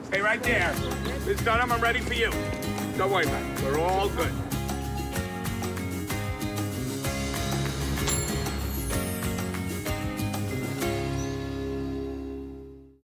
Hey, right there. Miss Dunham, I'm ready for you. Don't worry about it. We're all good.